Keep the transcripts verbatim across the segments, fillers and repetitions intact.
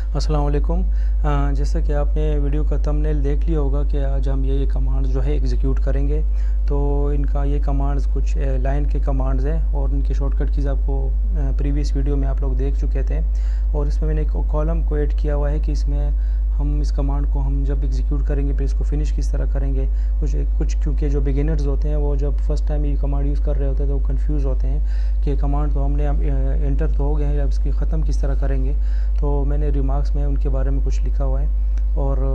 अस्सलाम वालेकुम। अ, जैसा कि आपने वीडियो का थंबनेल देख लिया होगा कि आज हम ये ये कमांड्स जो है एग्जीक्यूट करेंगे। तो इनका ये कमांड्स कुछ लाइन के कमांड्स हैं और इनके शॉर्टकट कीज़ आपको प्रीवियस वीडियो में आप लोग देख चुके थे। और इसमें मैंने एक कॉलम को ऐड किया हुआ है कि इसमें हम इस कमांड को हम जब एग्जीक्यूट करेंगे फिर इसको फिनिश किस तरह करेंगे। कुछ कुछ क्योंकि जो बिगिनर्स होते हैं वो जब फर्स्ट टाइम ये कमांड यूज़ कर रहे होते हैं तो वो कंफ्यूज होते हैं कि कमांड तो हमने एंटर तो हो गए हैं, अब इसकी ख़त्म किस तरह करेंगे। तो मैंने रिमार्क्स में उनके बारे में कुछ लिखा हुआ है।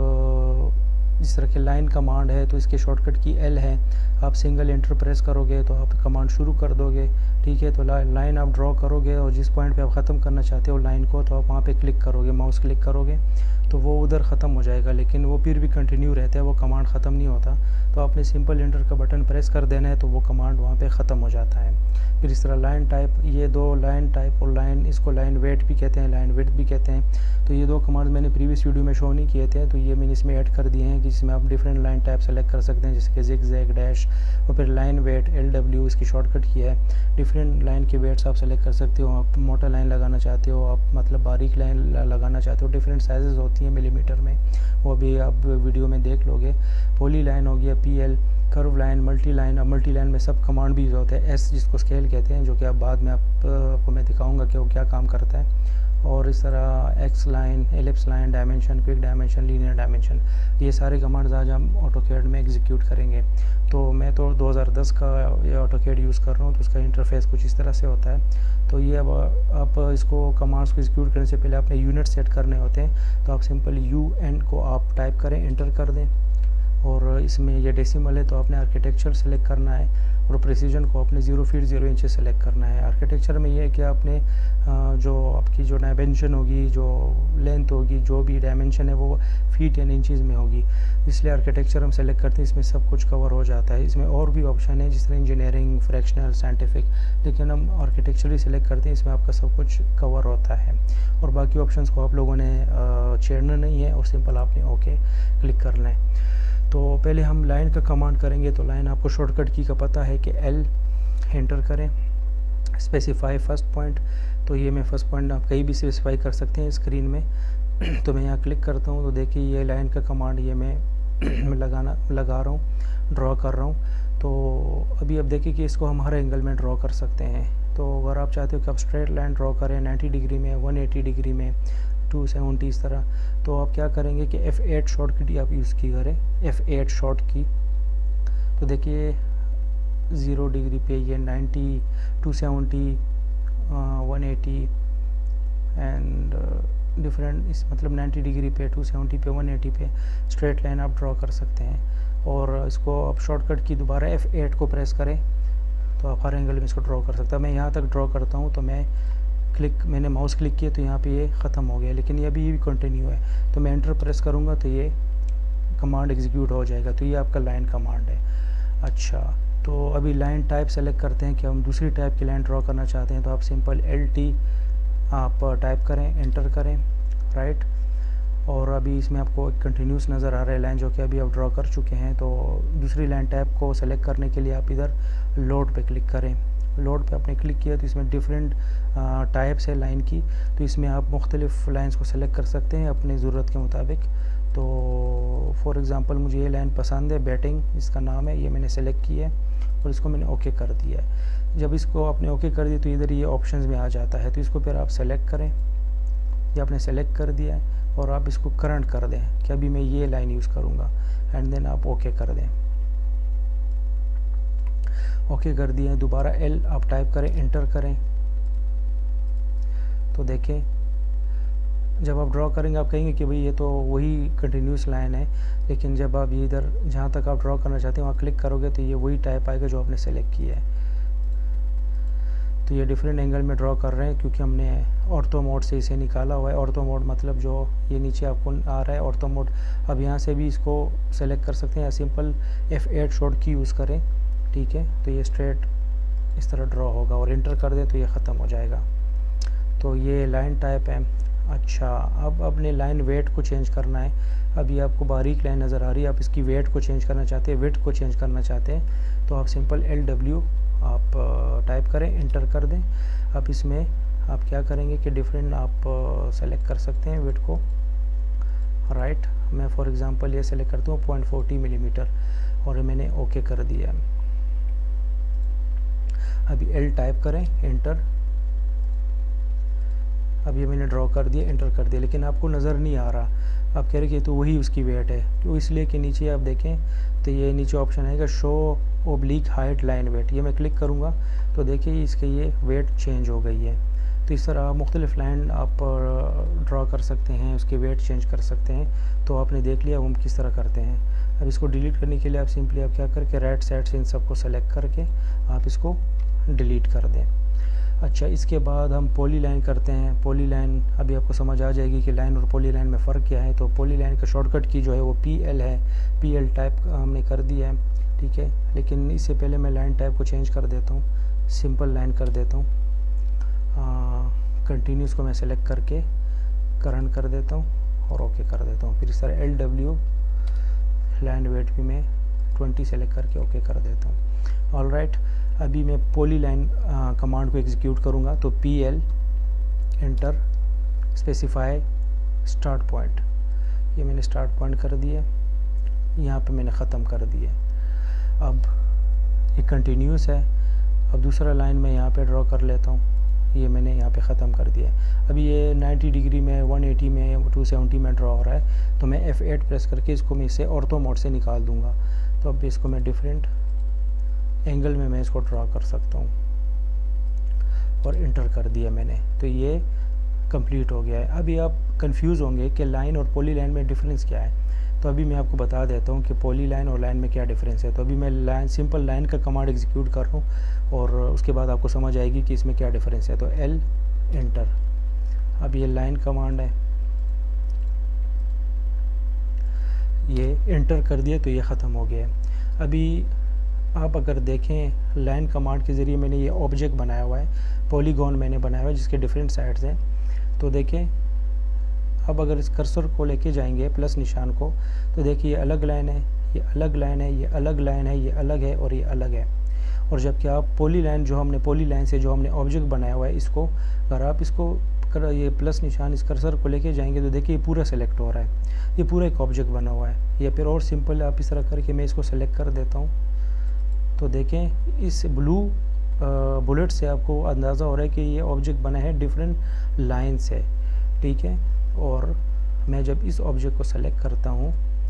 और इस तरह के लाइन कमांड है तो इसके शॉर्टकट की एल है। आप सिंगल एंटर प्रेस करोगे तो आप कमांड शुरू कर दोगे, ठीक है। तो लाइन आप ड्रॉ करोगे और जिस पॉइंट पे आप ख़त्म करना चाहते हो लाइन को, तो आप वहाँ पे क्लिक करोगे, माउस क्लिक करोगे तो वो उधर ख़त्म हो जाएगा, लेकिन वो फिर भी कंटिन्यू रहता है, वो कमांड ख़त्म नहीं होता। तो आपने सिंपल एंटर का बटन प्रेस कर देना है तो वो कमांड वहाँ पे ख़त्म हो जाता है। फिर इस तरह लाइन टाइप, ये दो लाइन टाइप और लाइन, इसको लाइन वेट भी कहते हैं, लाइन विड्थ भी कहते हैं। तो ये दो कमांड मैंने प्रीवियस वीडियो में शो नहीं किए थे, तो ये मैंने इसमें ऐड कर दिए हैं कि जिसमें आप डिफरेंट लाइन टाइप सेलेक्ट कर सकते हैं, जैसे कि जिग जैग, डैश और फिर लाइन वेट, एल डब्ल्यू इसकी शॉर्टकट की है। डिफरेंट लाइन के वेट्स आप सेलेक्ट कर सकते हो। आप मोटा लाइन लगाना चाहते हो, आप मतलब बारीक लाइन लगाना चाहते हो, डिफरेंट साइजेस होती हैं मिलीमीटर में, वो भी आप वीडियो में देख लोगे। पॉली लाइन हो गया, P L, curve line, multiline. अब मल्टी लाइन में सब कमांड भी यूज़ होते हैं, एस जिसको स्केल कहते हैं, जो कि आप बाद में आप, आपको मैं दिखाऊंगा कि वो क्या काम करता है। और इस तरह xline, ellipse line, dimension, quick dimension, linear dimension, ये सारे कमांड्स आज हम ऑटोकैड में एग्जीक्यूट करेंगे। तो मैं तो दो हज़ार दस का ये ऑटोकैड यूज़ कर रहा हूँ, तो उसका इंटरफेस कुछ इस तरह से होता है। तो ये अब आप इसको कमांड्स को एग्जीक्यूट करने से पहले आपने यूनिट सेट करने होते हैं। तो आप सिंपल यू एन को आप टाइप करें, एंटर कर दें। और इसमें ये डेसिमल है तो आपने आर्किटेक्चर सेलेक्ट करना है और प्रिसीजन को आपने zero feet zero inch select करना है। आर्किटेक्चर में ये है कि आपने जो आपकी जो डायमेंशन होगी, जो लेंथ होगी, जो भी डायमेंशन है वो फीट एंड इंचज़ में होगी, इसलिए आर्किटेक्चर हम सेलेक्ट करते हैं। इसमें सब कुछ कवर हो जाता है। इसमें और भी ऑप्शन है जिस तरह इंजीनियरिंग, फ्रैक्शनल, साइंटिफिक, लेकिन हम आर्किटेक्चर ही सेलेक्ट करते हैं, इसमें आपका सब कुछ कवर होता है। और बाकी ऑप्शंस को आप लोगों ने छेड़ना नहीं है और सिंपल आपने ओके क्लिक कर लें। तो पहले हम लाइन का कमांड करेंगे। तो लाइन आपको शॉर्टकट की का पता है कि एल एंटर करें, स्पेसिफाई फर्स्ट पॉइंट। तो ये मैं फर्स्ट पॉइंट आप कहीं भी स्पेसिफाई कर सकते हैं स्क्रीन में। तो मैं यहाँ क्लिक करता हूँ तो देखिए ये लाइन का कमांड ये मैं मैं लगाना लगा रहा हूँ, ड्रॉ कर रहा हूँ। तो अभी अब देखिए कि इसको हम हर एंगल में ड्रॉ कर सकते हैं। तो अगर आप चाहते हो कि आप स्ट्रेट लाइन ड्रॉ करें नाइन्टी डिग्री में, वन एटी डिग्री में, टू सेवेंटी इस तरह, तो आप क्या करेंगे कि एफ़ एट शॉर्ट की आप यूज़ की करें, एफ़ एट शॉर्ट की। तो देखिए ज़ीरो डिग्री पे ये ninety, two seventy, one eighty and different, इस मतलब नाइन्टी डिग्री पे, टू सेवेंटी पे, वन एटी पे स्ट्रेट लाइन आप ड्रॉ कर सकते हैं। और इसको आप शॉर्टकट की दोबारा एफ़ एट को प्रेस करें तो आप हर एंगल में इसको ड्रॉ कर सकते हैं। मैं यहाँ तक ड्रॉ करता हूँ तो मैं क्लिक, मैंने माउस क्लिक किया तो यहाँ पे ये ख़त्म हो गया, लेकिन ये अभी ये भी कंटिन्यू है। तो मैं एंटर प्रेस करूँगा तो ये कमांड एग्जीक्यूट हो जाएगा। तो ये आपका लाइन कमांड है। अच्छा, तो अभी लाइन टाइप सेलेक्ट करते हैं कि हम दूसरी टाइप की लाइन ड्रॉ करना चाहते हैं। तो आप सिंपल एल टी आप टाइप करें, एंटर करें, राइट। और अभी इसमें आपको एक कंटिन्यूस नज़र आ रहा है लाइन, जो कि अभी आप ड्रॉ कर चुके हैं। तो दूसरी लाइन टाइप को सेलेक्ट करने के लिए आप इधर लोड पे क्लिक करें। लोड पे आपने क्लिक किया तो इसमें डिफरेंट टाइप्स है लाइन की, तो इसमें आप मुख्तलिफ लाइंस को सेलेक्ट कर सकते हैं अपनी ज़रूरत के मुताबिक। तो फॉर एग्ज़ाम्पल मुझे ये लाइन पसंद है, बैटिंग इसका नाम है, ये मैंने सेलेक्ट की है और इसको मैंने ओके कर दिया है। जब इसको आपने ओके कर दिया तो इधर ये ऑप्शंस में आ जाता है। तो इसको फिर आप सेलेक्ट करें, ये आपने सेलेक्ट कर दिया है और आप इसको करंट कर दें कि अभी मैं ये लाइन यूज़ करूँगा, एंड देन आप ओके कर दें। ओके कर दिया है। दोबारा एल आप टाइप करें, एंटर करें। तो देखें जब आप ड्रॉ करेंगे आप कहेंगे कि भाई ये तो वही कंटिन्यूस लाइन है, लेकिन जब आप ये इधर जहाँ तक आप ड्रॉ करना चाहते हैं वहाँ क्लिक करोगे तो ये वही टाइप आएगा जो आपने सेलेक्ट किया है। तो ये डिफरेंट एंगल में ड्रॉ कर रहे हैं क्योंकि हमने ऑर्थो मोड से इसे निकाला हुआ है। ऑर्थो मोड मतलब जो ये नीचे आपको आ रहा है ऑर्थो मोड। अब यहाँ से भी इसको सेलेक्ट कर सकते हैं या simple F eight short key use करें, ठीक है। तो ये स्ट्रेट इस तरह ड्रॉ होगा और एंटर कर दे तो ये ख़त्म हो जाएगा। तो ये लाइन टाइप है। अच्छा, अब अपने लाइन वेट को चेंज करना है। अभी आपको बारीक लाइन नज़र आ रही है, आप इसकी वेट को चेंज करना चाहते हैं, वेट को चेंज करना चाहते हैं तो आप सिंपल एल डब्ल्यू आप टाइप करें, एंटर कर दें। अब इसमें आप क्या करेंगे कि डिफरेंट आप सेलेक्ट कर सकते हैं वेट को, राइट। मैं फॉर एग्जांपल ये सेलेक्ट करता हूँ पॉइंट फोर्टी मिलीमीटर और मैंने ओके कर दिया। अभी एल टाइप करें, एंटर। अब ये मैंने ड्रॉ कर दिया, एंटर कर दिया, लेकिन आपको नज़र नहीं आ रहा। आप कह रहे कि तो वही उसकी वेट है, क्यों? इसलिए कि नीचे आप देखें तो ये नीचे ऑप्शन आएगा show oblique hide line weight, ये मैं क्लिक करूँगा तो देखिए इसके ये वेट चेंज हो गई है। तो इस तरह मुख्तलिफ लाइन आप ड्रॉ कर सकते हैं, उसके वेट चेंज कर सकते हैं। तो आपने देख लिया हम किस तरह करते हैं। अब इसको डिलीट करने के लिए आप सिंपली आप क्या करके राइट साइड से इन सबको सेलेक्ट करके आप इसको डिलीट कर दें। अच्छा, इसके बाद हम पॉली लाइन करते हैं। पॉली लाइन अभी आपको समझ आ जाएगी कि लाइन और पॉली लाइन में फ़र्क क्या है। तो पॉली लाइन का शॉर्टकट की जो है वो पी एल है, पी एल टाइप हमने कर दिया है, ठीक है। लेकिन इससे पहले मैं लाइन टाइप को चेंज कर देता हूँ, सिंपल लाइन कर देता हूँ। कंटिन्यूस को मैं सेलेक्ट करके करंट कर देता हूँ और ओके कर देता हूँ। फिर इस तरह एल डब्ल्यू लाइन वेट भी मैं ट्वेंटी सेलेक्ट करके ओके कर देता हूँ। ऑल राइट, अभी मैं पॉली लाइन कमांड को एग्जीक्यूट करूँगा तो P L enter specify start point, ये मैंने स्टार्ट पॉइंट कर दिया, यहाँ पे मैंने ख़त्म कर दिया। अब ये कंटिन्यूस है। अब दूसरा लाइन मैं यहाँ पे ड्रॉ कर लेता हूँ, ये मैंने यहाँ पे ख़त्म कर दिया। अभी ये नाइन्टी डिग्री में, वन एटी में, टू सेवेंटी में ड्रॉ हो रहा है तो मैं एफ एट प्रेस करके इसको मैं इसे ऑर्थो मोड से निकाल दूँगा। तो अब इसको मैं डिफरेंट एंगल में मैं इसको ड्रॉ कर सकता हूँ और इंटर कर दिया मैंने, तो ये कंप्लीट हो गया है। अभी आप कंफ्यूज होंगे कि लाइन और पॉली लाइन में डिफरेंस क्या है, तो अभी मैं आपको बता देता हूँ कि पॉली लाइन और लाइन में क्या डिफरेंस है। तो अभी मैं लाइन सिंपल लाइन का कमांड एग्जीक्यूट कर रहा हूँ और उसके बाद आपको समझ आएगी कि इसमें क्या डिफरेंस है। तो एल एंटर, अब ये लाइन कमांड है, ये एंटर कर दिया तो ये ख़त्म हो गया। अभी आप अगर देखें लाइन कमांड के ज़रिए मैंने ये ऑब्जेक्ट बनाया हुआ है, पॉलीगॉन मैंने बनाया हुआ है जिसके डिफरेंट साइड्स हैं। तो देखें अब अगर इस कर्सर को लेके जाएंगे प्लस निशान को तो देखिए ये अलग लाइन है, ये अलग लाइन है, ये अलग लाइन है, ये अलग है और ये अलग है। और जबकि आप पॉली लाइन जो हमने पॉली लाइन से जो हमने ऑब्जेक्ट बनाया हुआ है, इसको अगर आप इसको कर ये प्लस निशान इस कर्सर को लेके जाएंगे तो देखिए ये पूरा सेलेक्ट हो रहा है, ये पूरा एक ऑब्जेक्ट बना हुआ है। या फिर और सिंपल आप इस तरह करके मैं इसको सेलेक्ट कर देता हूँ तो देखें इस ब्लू बुलेट से आपको अंदाज़ा हो रहा है कि ये ऑब्जेक्ट बना है डिफरेंट लाइन से, ठीक है। और मैं जब इस ऑब्जेक्ट को सेलेक्ट करता हूँ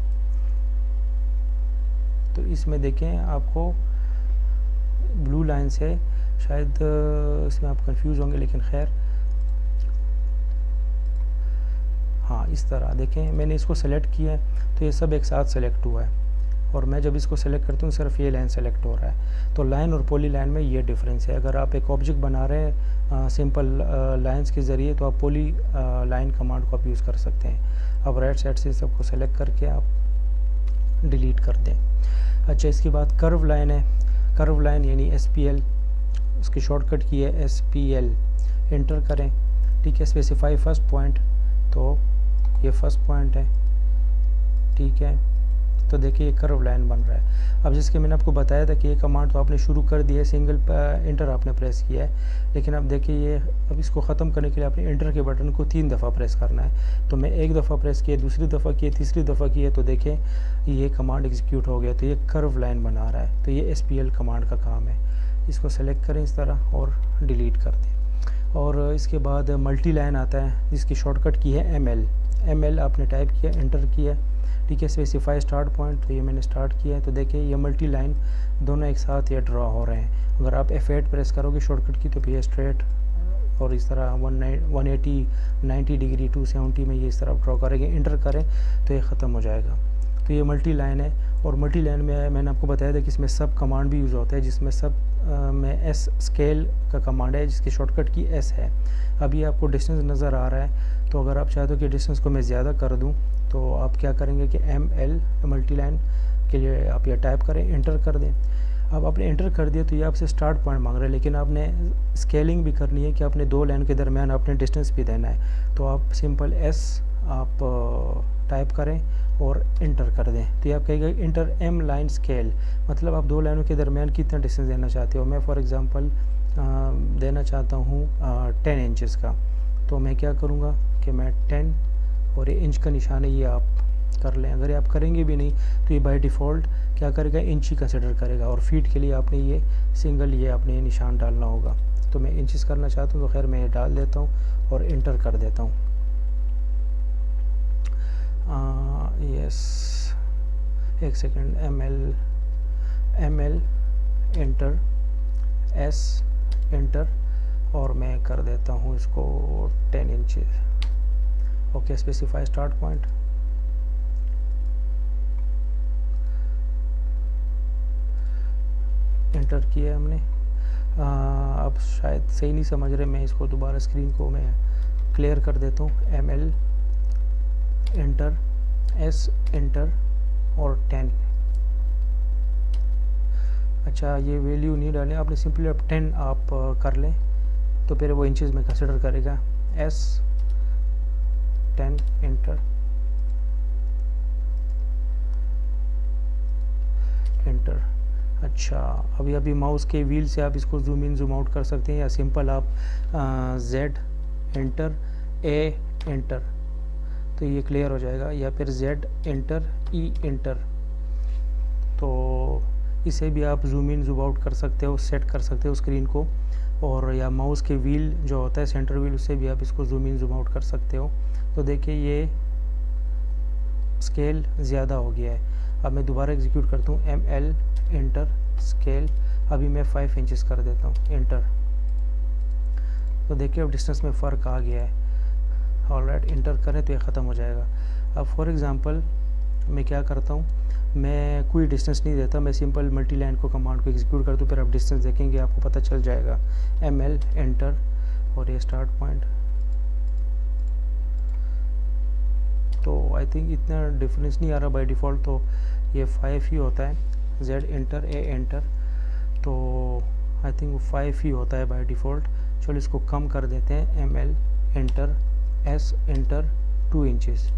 तो इसमें देखें आपको ब्लू लाइन से शायद इसमें आप कंफ्यूज होंगे, लेकिन खैर हाँ इस तरह देखें मैंने इसको सेलेक्ट किया है तो ये सब एक साथ सेलेक्ट हुआ है और मैं जब इसको सेलेक्ट करता हूँ सिर्फ ये लाइन सेलेक्ट हो रहा है। तो लाइन और पॉली लाइन में ये डिफरेंस है। अगर आप एक ऑब्जेक्ट बना रहे हैं सिंपल लाइंस के ज़रिए तो आप पॉली लाइन कमांड को आप यूज़ कर सकते हैं। अब राइट साइड से सबको सेलेक्ट करके आप डिलीट कर दें। अच्छा, इसके बाद कर्व लाइन है, कर्व लाइन यानी एस पी एल, उसकी शॉर्टकट की है एस पी एल, एंटर करें, ठीक है। स्पेसिफाई फर्स्ट पॉइंट, तो ये फर्स्ट पॉइंट है, ठीक है। तो देखिए ये कर्व लाइन बन रहा है। अब जिसके मैंने आपको बताया था कि ये कमांड तो आपने शुरू कर दिया है, सिंगल इंटर आपने प्रेस किया है, लेकिन अब देखिए ये अब इसको ख़त्म करने के लिए आपने इंटर के बटन को तीन दफ़ा प्रेस करना है। तो मैं एक दफ़ा प्रेस किया, दूसरी दफ़ा किया, तीसरी दफ़ा किया, तो देखें ये कमांड एग्जीक्यूट हो गया। तो ये कर्व लाइन बना रहा है। तो ये एस पी एल कमांड का काम है। इसको सेलेक्ट करें इस तरह और डिलीट कर दें। और इसके बाद मल्टी लाइन आता है जिसकी शॉर्टकट की है एम एल। एम एल आपने टाइप किया, एंटर किया, ठीक है। स्पेसिफाई स्टार्ट पॉइंट, तो ये मैंने स्टार्ट किया है। तो देखिए ये मल्टी लाइन दोनों एक साथ ये ड्रॉ हो रहे हैं। अगर आप एफ एट प्रेस करोगे शॉर्टकट की तो फिर ये स्ट्रेट और इस तरह one eighty ninety degree two seventy में ये इस तरह ड्रॉ करेंगे, इंटर करें तो ये ख़त्म हो जाएगा। तो ये मल्टी लाइन है। और मल्टी लाइन में मैंने आपको बताया था कि इसमें सब कमांड भी यूज़ होता है, जिसमें सब आ, में एस स्केल का कमांड है जिसकी शॉर्टकट की एस है। अभी आपको डिस्टेंस नज़र आ रहा है, तो अगर आप चाहते हो कि डिस्टेंस को मैं ज़्यादा कर दूं तो आप क्या करेंगे कि एम एल मल्टी लाइन के लिए आप ये टाइप करें, इंटर कर दें। अब आपने इंटर कर दिया तो ये आपसे स्टार्ट पॉइंट मांग रहा है, लेकिन आपने स्केलिंग भी करनी है कि आपने दो लाइन के दरमियान आपने डिस्टेंस भी देना है। तो आप सिंपल एस आप टाइप करें और इंटर कर दें। तो ये आप कहेगा इंटर एम लाइन स्केल, मतलब आप दो लाइनों के दरमियान कितना डिस्टेंस देना चाहते हो। मैं फॉर एग्ज़ाम्पल देना चाहता हूँ टेन इंचज़ का, तो मैं क्या करूँगा कि मैं टेन और ये इंच का निशान है ये आप कर लें। अगर ये आप करेंगे भी नहीं तो ये बाय डिफ़ॉल्ट क्या करेगा, इंच ही कंसिडर करेगा, और फीट के लिए आपने ये सिंगल ये आपने निशान डालना होगा। तो मैं इंचेस करना चाहता हूँ तो खैर मैं ये डाल देता हूँ और इंटर कर देता हूँ। यस, एक second, M L M L enter, S enter, और मैं कर देता हूँ इसको ten inches. Okay, specify start point, enter किया हमने। आ, अब शायद सही नहीं समझ रहे, मैं इसको दोबारा स्क्रीन को मैं क्लियर कर देता हूँ। M L enter, S enter और टेन। अच्छा, ये वैल्यू नहीं डालें आपने, सिंपली अब टेन आप कर लें तो फिर वो इंचेस में कंसिडर करेगा। S ten enter, enter. अच्छा, अभी अभी माउस के व्हील से आप इसको जूम इन जूम आउट कर सकते हैं, या सिंपल आप जेड इंटर, ए इंटर, तो ये क्लियर हो जाएगा, या फिर जेड इंटर, ई इंटर, तो इसे भी आप जूम इन जूम आउट कर सकते हो, सेट कर सकते हो स्क्रीन को। और या माउस के व्हील जो होता है सेंटर व्हील, उससे भी आप इसको जूम इन जूम आउट कर सकते हो। तो देखिए ये स्केल ज़्यादा हो गया है। अब मैं दोबारा एग्जीक्यूट करता हूँ, एम एल इंटर, स्केल, अभी मैं फाइव इंचेस कर देता हूँ, इंटर। तो देखिए अब डिस्टेंस में फ़र्क आ गया है। ऑलराइट, इंटर करें तो ये ख़त्म हो जाएगा। अब फॉर एग्ज़ाम्पल मैं क्या करता हूँ, मैं कोई डिस्टेंस नहीं देता, मैं सिंपल मल्टी लाइन को कमांड को एग्जीक्यूट करता हूँ, फिर आप डिस्टेंस देखेंगे आपको पता चल जाएगा। एम एल एंटर और ये स्टार्ट पॉइंट। तो आई थिंक इतना डिफरेंस नहीं आ रहा बाय डिफ़ॉल्ट, तो ये फाइव ही होता है। जेड एंटर, ए एंटर, तो आई थिंक वो फाइव ही होता है बाय डिफ़ॉल्ट। चलो इसको कम कर देते हैं, M L enter, S enter, two inches.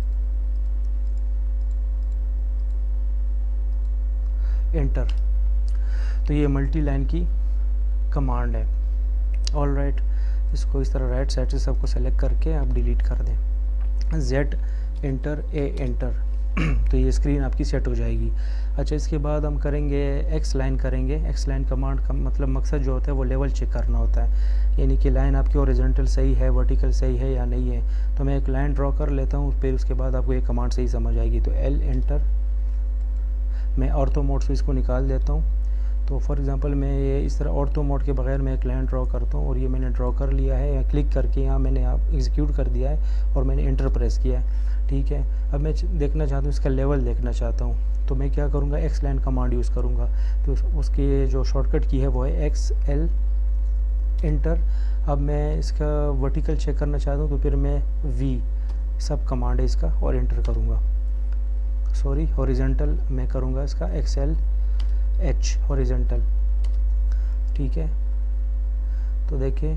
Enter. तो ये मल्टी लाइन की कमांड है। ऑल राइट, इसको इस तरह राइट साइड से सबको सेलेक्ट करके आप डिलीट कर दें। जेड एंटर, ए एंटर, तो ये स्क्रीन आपकी सेट हो जाएगी। अच्छा, इसके बाद हम करेंगे एक्स लाइन करेंगे। एक्स लाइन कमांड का मतलब मकसद जो होता है वो लेवल चेक करना होता है, यानी कि लाइन आपकी हॉरिजॉन्टल सही है, वर्टिकल सही है या नहीं है। तो मैं एक लाइन ड्रॉ कर लेता हूँ, फिर उसके बाद आपको ये कमांड सही समझ आएगी। तो एल एंटर, मैं ऑर्थो मोड से इसको निकाल देता हूँ। तो फॉर एग्जांपल मैं ये इस तरह ऑर्थो मोड के बगैर मैं एक लाइन ड्रॉ करता हूँ, और ये मैंने ड्रॉ कर लिया है, या क्लिक करके यहाँ मैंने आप एग्जीक्यूट कर दिया है और मैंने एंटर प्रेस किया है। ठीक है, अब मैं देखना चाहता हूँ, इसका लेवल देखना चाहता हूँ, तो मैं क्या करूँगा, एक्स लाइन कमांड यूज़ करूँगा। तो उसकी जो शॉर्टकट की है वो है एक्स एल एंटर। अब मैं इसका वर्टिकल चेक करना चाहता हूँ, तो फिर मैं वी सब कमांड है इसका और एंटर करूँगा। सॉरी, हॉरिजॉन्टल मैं करूँगा इसका एक्स एल एच हॉरिजॉन्टल। ठीक है, तो देखिए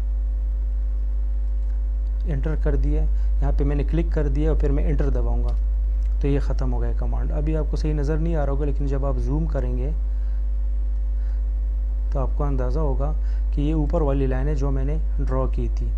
एंटर कर दिया, यहाँ पे मैंने क्लिक कर दिया और फिर मैं एंटर दबाऊंगा तो ये ख़त्म हो गया कमांड। अभी आपको सही नज़र नहीं आ रहा होगा, लेकिन जब आप जूम करेंगे तो आपको अंदाज़ा होगा कि ये ऊपर वाली लाइन है जो मैंने ड्रॉ की थी।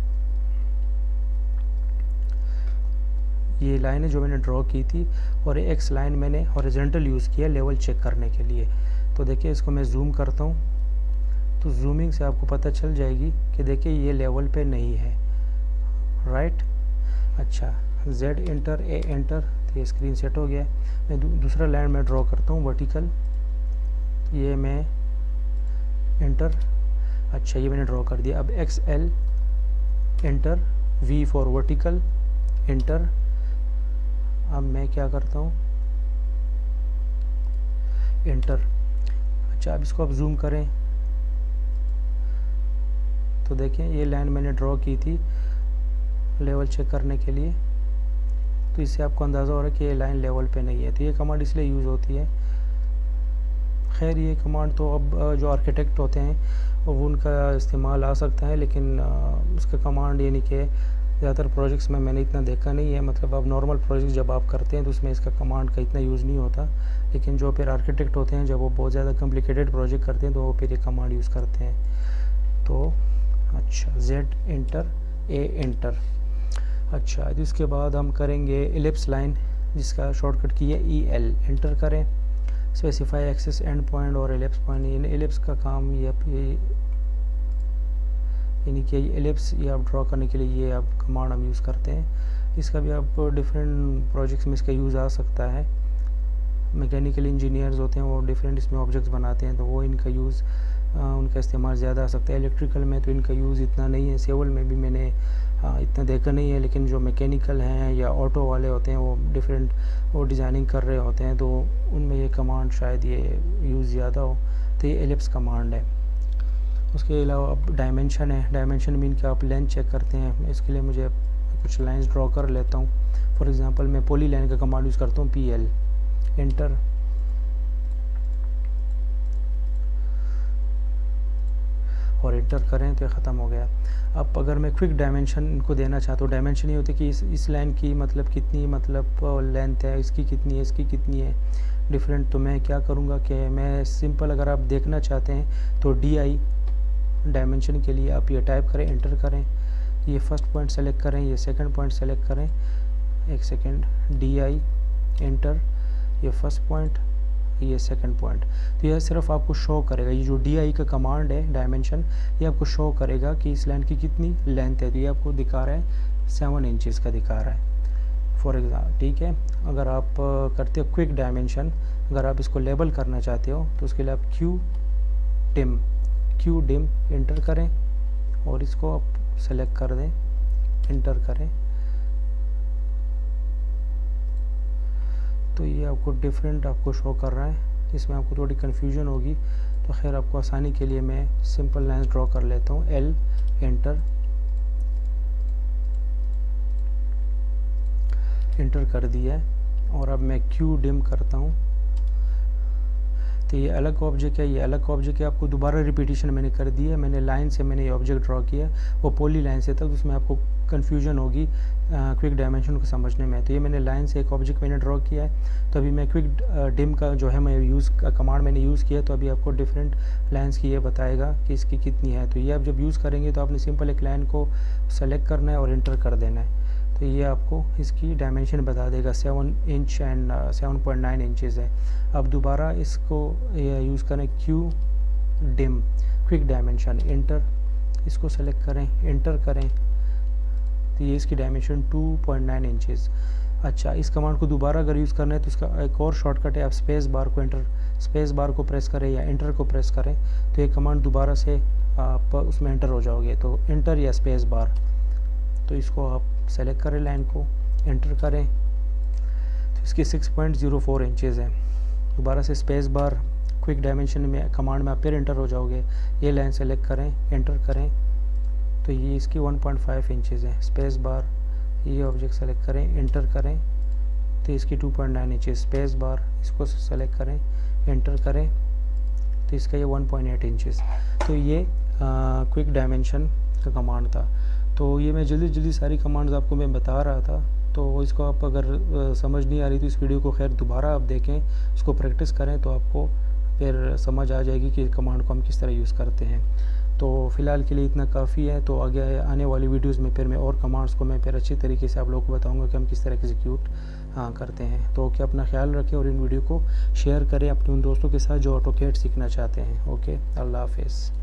ये लाइन है जो मैंने ड्रॉ की थी, और एक्स लाइन मैंने हॉरिजॉन्टल यूज़ किया लेवल चेक करने के लिए। तो देखिए इसको मैं जूम करता हूँ, तो जूमिंग से आपको पता चल जाएगी कि देखिए ये लेवल पे नहीं है। राइट, अच्छा, जेड एंटर, ए एंटर, तो ये स्क्रीन सेट हो गया। मैं दू, दूसरा लाइन में ड्रॉ करता हूँ वर्टिकल, ये मैं एंटर, अच्छा ये मैंने ड्रॉ कर दिया। अब X L enter, V for vertical, enter. अब मैं क्या करता हूँ, एंटर। अच्छा, अब इसको आप जूम करें तो देखें ये लाइन मैंने ड्रॉ की थी लेवल चेक करने के लिए, तो इससे आपको अंदाज़ा हो रहा है कि ये लाइन लेवल पे नहीं है। तो ये कमांड इसलिए यूज़ होती है। खैर ये कमांड तो अब जो आर्किटेक्ट होते हैं वो उनका इस्तेमाल आ सकता है, लेकिन इसका कमांड यानी कि ज़्यादातर प्रोजेक्ट्स में मैंने इतना देखा नहीं है, मतलब अब नॉर्मल प्रोजेक्ट जब आप करते हैं तो उसमें इसका कमांड का इतना यूज़ नहीं होता, लेकिन जो फिर आर्किटेक्ट होते हैं जब वो बहुत ज़्यादा कॉम्प्लिकेटेड प्रोजेक्ट करते हैं तो वो फिर ये कमांड यूज़ करते हैं। तो अच्छा, जेड एंटर, ए एंटर। अच्छा, तो इसके बाद हम करेंगे एलिप्स लाइन, जिसका शॉर्टकट की है ई एल, एंटर करें। स्पेसिफाई एक्सेस एंड पॉइंट और एलिप्स पॉइंट, एलिप्स का काम ये यानी कि एलिप्स ये आप ड्रॉ करने के लिए ये आप कमांड हम यूज़ करते हैं। इसका भी आप डिफरेंट प्रोजेक्ट्स में इसका यूज़ आ सकता है। मैकेनिकल इंजीनियर्स होते हैं वो डिफरेंट इसमें ऑब्जेक्ट्स बनाते हैं, तो वो इनका यूज़ उनका इस्तेमाल ज़्यादा आ सकता है। इलेक्ट्रिकल में तो इनका यूज़ इतना नहीं है, सिविल में भी मैंने आ, इतना देखा नहीं है, लेकिन जो मैकेनिकल हैं या ऑटो वाले होते हैं वो डिफरेंट वो डिज़ाइनिंग कर रहे होते हैं, तो उनमें ये कमांड शायद ये यूज़ ज़्यादा हो। तो ये एलिप्स कमांड है। उसके अलावा अब डायमेंशन है। डायमेंशन मीन कि आप लेंथ चेक करते हैं। इसके लिए मुझे कुछ लाइंस ड्रॉ कर लेता हूँ। फॉर एग्जांपल मैं पॉली लाइन का कमांड यूज़ करता हूँ, पी एल, एंटर। और एंटर करें तो ये ख़त्म हो गया। अब अगर मैं क्विक डायमेंशन इनको देना चाहता हूँ, डायमेंशन ये होती है कि इस इस लाइन की मतलब कितनी मतलब लेंथ है, इसकी कितनी है, इसकी कितनी है डिफरेंट, तो मैं क्या करूँगा कि मैं सिंपल, अगर आप देखना चाहते हैं तो डी आई डायमेंशन के लिए आप ये टाइप करें, एंटर करें। ये फर्स्ट पॉइंट सेलेक्ट करें, ये सेकंड पॉइंट सेलेक्ट करें, एक सेकंड, डी आई एंटर, ये फर्स्ट पॉइंट, ये सेकंड पॉइंट। तो यह सिर्फ आपको शो करेगा, ये जो डी आई का कमांड है डायमेंशन, ये आपको शो करेगा कि इस लाइन की कितनी लेंथ है। तो ये आपको दिखा रहा है सेवन इंचेस का दिखा रहा है फॉर एग्जाम्पल, ठीक है। अगर आप करते हो क्विक डायमेंशन, अगर आप इसको लेबल करना चाहते हो तो उसके लिए आप Q dim, Q dim enter करें और इसको आप सेलेक्ट कर दें, एंटर करें। तो ये आपको डिफरेंट आपको शो कर रहा है। इसमें आपको थोड़ी कन्फ्यूजन होगी, तो खैर आपको आसानी के लिए मैं सिंपल लाइंस ड्रॉ कर लेता हूँ। एल, एंटर, एंटर कर दिया है। और अब मैं क्यू डिम करता हूँ तो ये अलग ऑब्जेक्ट है, ये अलग ऑब्जेक्ट है। आपको दोबारा रिपीटिशन मैंने कर दी है, मैंने लाइन से मैंने ये ऑब्जेक्ट ड्रॉ किया, वो पॉली लाइन से था, तो उसमें आपको कन्फ्यूजन होगी क्विक डायमेंशन को समझने में। तो ये मैंने लाइन से एक ऑब्जेक्ट मैंने ड्रॉ किया है। तो अभी मैं क्विक डिम का जो है मैं यूज़ का कमांड मैंने यूज़ किया, तो अभी आपको डिफरेंट लाइन्स की ये बताएगा कि इसकी कितनी है। तो ये आप जब यूज़ करेंगे तो आपने सिंपल एक लाइन को सेलेक्ट करना है और एंटर कर देना है। तो ये आपको इसकी डायमेंशन बता देगा, seven inch and seven point nine inches है। अब दोबारा इसको यूज़ करें, Q dim quick dimension, enter, इसको सेलेक्ट करें, एंटर करें। तो ये इसकी dimension two point nine inches. अच्छा, इस कमांड को दोबारा अगर यूज़ करना है तो इसका एक और शॉर्टकट है, आप स्पेस बार को एंटर स्पेस बार को प्रेस करें या एंटर को प्रेस करें, तो ये कमांड दोबारा से आप उसमें एंटर हो जाओगे। तो एंटर या स्पेस बार, तो इसको आप सेलेक्ट करें, लाइन को एंटर करें, तो इसकी six point zero four inches है। दोबारा से स्पेस बार क्विक डायमेंशन में कमांड में आप फिर एंटर हो जाओगे। ये लाइन सेलेक्ट करें, एंटर करें, तो ये इसकी वन पॉइंट फाइव इंचज़ है। स्पेस बार, ये ऑब्जेक्ट सेलेक्ट करें, एंटर करें, तो इसकी two point nine inches. Space bar, इसको सेलेक्ट करें, एंटर करें, तो इसका ये वन पॉइंट एट इंचज़। तो ये क्विक डायमेंशन का कमांड था। तो ये मैं जल्दी जल्दी सारी कमांड्स आपको मैं बता रहा था, तो इसको आप अगर आ, समझ नहीं आ रही तो इस वीडियो को खैर दोबारा आप देखें, इसको प्रैक्टिस करें, तो आपको फिर समझ आ जाएगी कि कमांड को हम किस तरह यूज़ करते हैं। तो फ़िलहाल के लिए इतना काफ़ी है। तो आगे आने वाली वीडियोस में फिर मैं और कमांड्स को मैं फिर अच्छी तरीके से आप लोगों को बताऊंगा कि हम किस तरह एग्जीक्यूट हाँ करते हैं। तो ओके, अपना ख्याल रखें और इन वीडियो को शेयर करें अपने उन दोस्तों के साथ जो ऑटोकैड सीखना चाहते हैं। ओके, अल्लाह हाफिज़।